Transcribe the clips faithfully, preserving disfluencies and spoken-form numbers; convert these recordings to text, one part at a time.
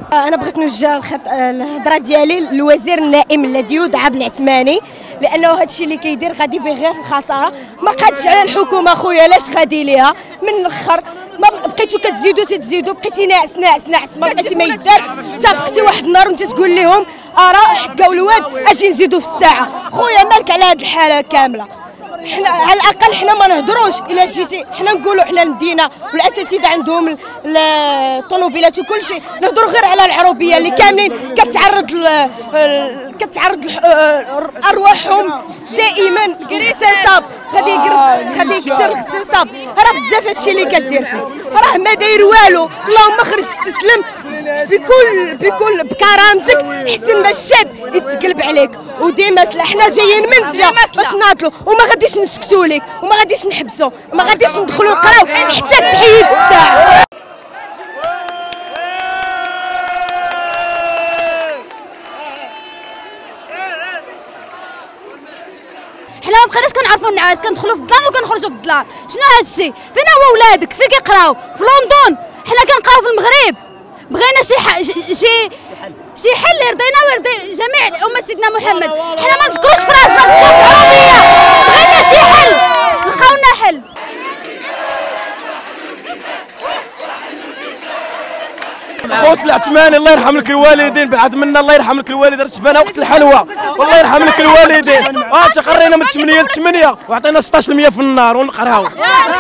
انا بغيت نوجه الهضره ديالي للوزير النائم الذي يدعى بالعثماني، لانه هذا الشيء اللي كيدير غادي به غير في الخساره. ما قادش على الحكومه خويا، علاش غادي ليها من الاخر؟ ما بقيتو كتزيدوا تتزيدوا، بقيتي ناعس ناعس ناعس، ما بقيتي ما يدار. اتفقتي واحد النهار وانت تقول لهم ارا حكاو الواد اجي نزيدوا في الساعه. خويا مالك على هذه الحاله كامله؟ حنا على الاقل حنا ما نهضروش. الا جيتي حنا نقولوا حنا المدينه والاساتذه عندهم الطوموبيلات وكل شيء، نهضروا غير على العروبيه اللي كاملين كتعرض كتعرض ارواحهم دائما للاغتصاب. غادي غادي يكسر الاغتصاب، راه بزاف هادشي اللي كدير فيه، راه ما داير والو. اللهم خرج استسلم بكل بكل بكرامتك، حسن ما الشعب يتقلب عليك. وديما حنا جايين منزله باش ناضلوا، وما غاديش نسكتوا لك، وما غاديش نحبسوا، وما غاديش ندخلوا نقراو حتى تحيد الساعه. حنا ما بقيناش كنعرفوا النعاس، كندخلوا في الظلام وكنخرجوا في الظلام. شنو هذا الشيء؟ فين هو ولادك؟ فين كيقراو؟ في لندن، حنا كنقراو في المغرب. بغينا شي ح... شي شي حل يرضينا ويرضي جميع امه سيدنا محمد. حنا ما نسكروش في راسنا، نسكروا في العربيه. بغينا شي حل، لقاو لنا حل. خوت العثماني الله يرحم لك الوالدين، بعد منا الله يرحم لك الوالدين، رتبنا وقت الحلوى والله يرحم لك الوالدين. اه تقرينا من ثمانية ل ثمانية وعطينا ستطاش بالمية في النار ونقراو.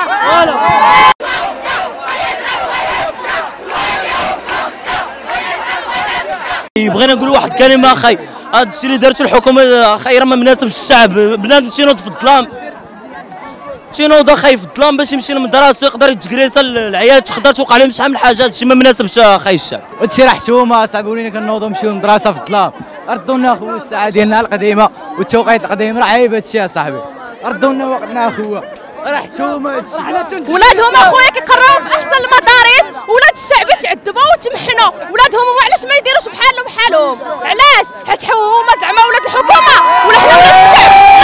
بغينا نقول واحد الكلمه اخي، هذا الشيء اللي دارته الحكومه اخي راه ما مناسبش الشعب. بنادم تينوض في الظلام، تينوض اخي في الظلام باش يمشي لمدرسته يقدر يتكريسا العيال تقدر توقع لهم شحال من حاجه. هذا الشيء ما مناسبش اخي الشعب. هادشي راه حشومه صاحبي، ولينا كنوضوا نمشيو للمدرسه في الظلام. ردوا لنا اخويا الساعه ديالنا القديمه والتوقيت القديم، راه عيب هادشي يا صاحبي. ردوا لنا وقتنا اخويا، راه حشومه هادشي. ولادهم اخويا كيقراو في احسن المدارس، ولاد الشعب يتعذبوا وتمحنوا. ولادهم هما علاش ما يديروش بحالهم بحالهم؟ علاش؟ حيت هما زعما ولاد الحكومه ولا حنا ولاد الشعب؟